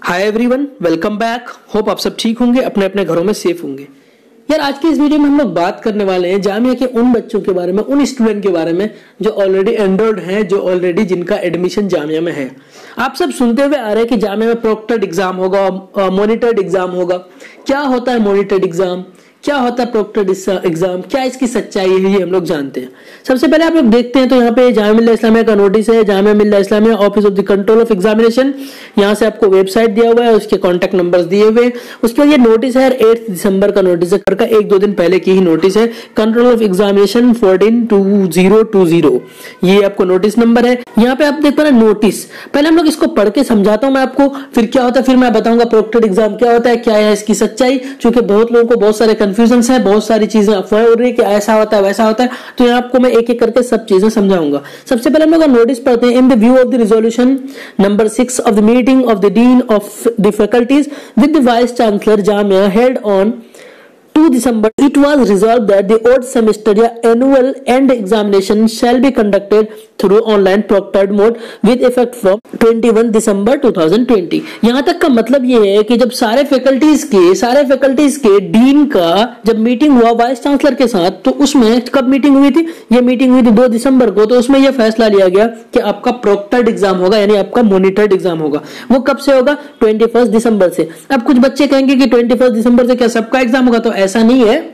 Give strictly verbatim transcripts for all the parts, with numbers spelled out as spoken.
हाय everyone, welcome back. Hope आप सब ठीक होंगे, अपने अपने घरों में सेफ होंगे। यार आज की इस वीडियो में हम लोग बात करने वाले हैं जामिया के उन बच्चों के बारे में, उन स्टूडेंट के बारे में जो ऑलरेडी एनरोल्ड हैं, जो ऑलरेडी जिनका एडमिशन जामिया में है। आप सब सुनते हुए आ रहे हैं कि जामिया में प्रोक्टर्ड एग्जाम होगा, मॉनिटर्ड एग्जाम होगा। क्या होता है मॉनिटर्ड एग्जाम, क्या होता है प्रोक्टर्ड एग्जाम, क्या इसकी सच्चाई है, ये हम लोग जानते हैं। सबसे पहले आप लोग देखते हैं तो यहाँ पे जामिया मिल्लिया इस्लामिया का नोटिस है, Jamia Millia Islamia office of the control of examination. यहाँ से आपको वेबसाइट दिया हुआ है, उसके कॉन्टैक्ट नंबर्स दिए हुए। उसके बाद ये नोटिस है, आठ दिसंबर का नोटिस है, का एक दो दिन पहले की ही नोटिस है। Control of examination fourteen two zero two zero, ये आपको नोटिस नंबर है। यहाँ पे आप देख पा रहे नोटिस। पहले हम लोग इसको पढ़ के समझाता हूँ मैं आपको, फिर क्या होता है, फिर मैं बताऊंगा प्रोक्टर्ड एग्जाम क्या होता है, क्या है इसकी सच्चाई। क्योंकि बहुत लोगों को बहुत सारे कंफ्यूजन है, बहुत सारी चीजें अफवाह हो रही है कि ऐसा होता है वैसा होता है, तो यहाँ आपको मैं एक एक करके सब चीजें समझाऊंगा। सबसे पहले हम लोग नोटिस पढ़ते हैं। In the view of the resolution number six of the meeting of the dean of the faculties with the vice chancellor Jamia held on two December, it was resolved that the odd semester या annual end examination shall be conducted through online proctored mode with effect from इक्कीस दिसंबर दो हज़ार बीस। यहाँ तक का मतलब ये है कि जब सारे फैकल्टीज के सारे फैकल्टीज के डीन का जब मीटिंग हुआ वाइस चांसलर के साथ, तो उसमें कब मीटिंग हुई थी, ये मीटिंग हुई थी दो दिसंबर को। तो उसमें यह फैसला लिया गया कि आपका प्रोक्टर्ड एग्जाम होगा, यानी आपका मॉनिटर्ड एग्जाम होगा। वो कब से होगा, इक्कीस दिसंबर से। अब कुछ बच्चे कहेंगे कि इक्कीस दिसंबर से क्या सबका एग्जाम होगा, तो ऐसा नहीं है।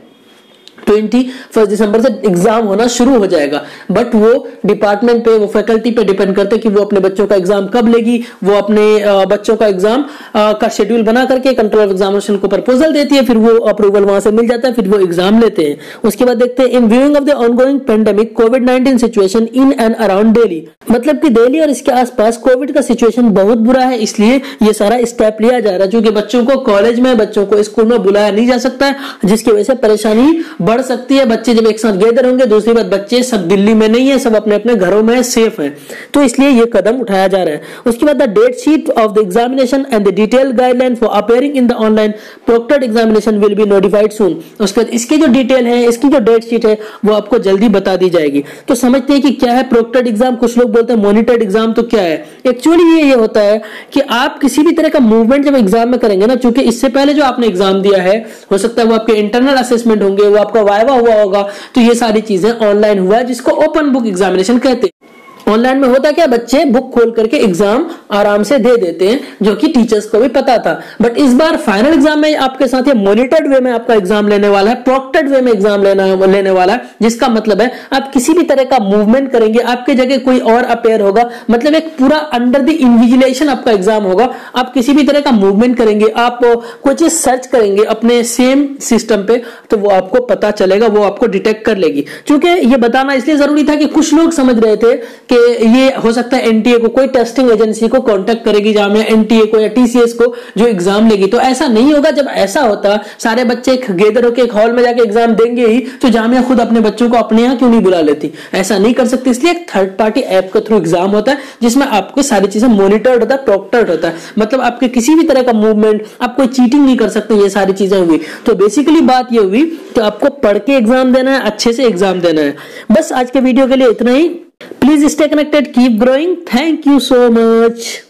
इक्कीस दिसंबर से एग्जाम होना शुरू हो जाएगा, बट वो डिपार्टमेंट पे, वो फैकल्टी पे डिपेंड करते हैं कि वो अपने बच्चों का एग्जाम कब लेगी। वो अपने बच्चों का एग्जाम का शेड्यूल बना करके कंट्रोल ऑफ एग्जामिनेशन को प्रपोजल देती है, फिर वो अप्रूवल वहां से मिल जाता है, फिर वो एग्जाम लेते हैं। उसके बाद देखते हैं in viewing of the ongoing pandemic COVID nineteen situation in and around Delhi, मतलब कि दिल्ली और इसके आसपास कोविड का सिचुएशन बहुत बुरा है, इसलिए ये सारा स्टेप लिया जा रहा है। क्योंकि बच्चों को कॉलेज में, बच्चों को स्कूल में बुलाया नहीं जा सकता है, जिसकी वजह से परेशानी बढ़ सकती है। बच्चे जब एक साथ गैदर होंगे, दूसरी बात बच्चे सब दिल्ली में नहीं है, सब अपने अपने घरों में सेफ हैं, तो इसलिए ये कदम उठाया जा रहा है। उसके बाद the date sheet of the examination and the detail guideline for appearing in the online proctored examination will be notified soon. उसके बाद इसकी जो डिटेल है, इसकी जो डेट शीट है, वो आपको जल्दी बता दी जाएगी। तो समझते हैं कि क्या है प्रोक्टर्ड एग्जाम। कुछ लोग बोलते हैं मॉनिटर्ड एग्जाम, तो क्या है एक्चुअली ये ये होता है कि आप किसी भी तरह का मूवमेंट जब एग्जाम में करेंगे ना, चूंकि इससे पहले जो आपने एग्जाम दिया है, हो सकता है वो आपके इंटरनल असेसमेंट होंगे, वो आपका वाइवा हुआ होगा, तो ये सारी चीजें ऑनलाइन हुआ है, जिसको ओपन बुक एग्जामिनेशन कहते हैं। ऑनलाइन में होता क्या, बच्चे बुक खोल करके एग्जाम आराम से दे देते हैं, जो कि टीचर्स को भी पता था। बट इस बार फाइनल एग्जाम में आपके साथ ये मॉनिटर्ड वे में आपका एग्जाम लेने वाला है, प्रोक्टर्ड वे में एग्जाम लेना लेने वाला है, जिसका मतलब है आप किसी भी तरह का मूवमेंट करेंगे, आपके जगह कोई और अपेयर होगा, मतलब एक पूरा अंडर द इन्विजिलेशन आपका एग्जाम होगा। आप किसी भी तरह का मूवमेंट करेंगे, आप कोई चीज सर्च करेंगे अपने सेम सिस्टम पे, तो वो आपको पता चलेगा, वो आपको डिटेक्ट कर लेगी। क्योंकि ये बताना इसलिए जरूरी था कि कुछ लोग समझ रहे थे कि ये हो सकता है एनटीए को, कोई टेस्टिंग एजेंसी को कांटेक्ट करेगी जामिया, एनटीए को या टीसीएस को, जो एग्जाम लेगी। तो ऐसा नहीं होगा। जब ऐसा होता सारे बच्चे गैदर होकर एक हॉल में जाके एग्जाम देंगे ही, तो जामिया खुद अपने बच्चों को अपने यहाँ क्यों नहीं बुला लेती, ऐसा नहीं कर सकती। इसलिए एक थर्ड पार्टी ऐप के थ्रू एग्जाम होता है, जिसमें आपको सारी चीजें मॉनिटर्ड होता है, प्रोक्टर्ड होता है, मतलब आपके किसी भी तरह का मूवमेंट, आप कोई चीटिंग नहीं कर सकते। ये सारी चीजें हुई, तो बेसिकली बात ये हुई कि आपको पढ़ के एग्जाम देना है, अच्छे से एग्जाम देना है। बस आज के वीडियो के लिए इतना ही। Please stay connected, keep growing. Thank you so much.